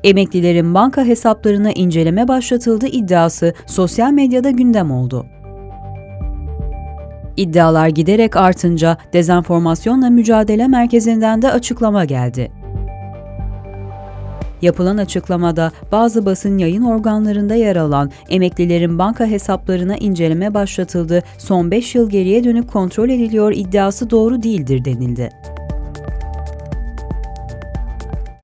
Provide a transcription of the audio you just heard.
Emeklilerin banka hesaplarına inceleme başlatıldı iddiası sosyal medyada gündem oldu. İddialar giderek artınca Dezenformasyonla Mücadele Merkezi'nden de açıklama geldi. Yapılan açıklamada bazı basın yayın organlarında yer alan emeklilerin banka hesaplarına inceleme başlatıldı, son 5 yıl geriye dönük kontrol ediliyor iddiası doğru değildir denildi.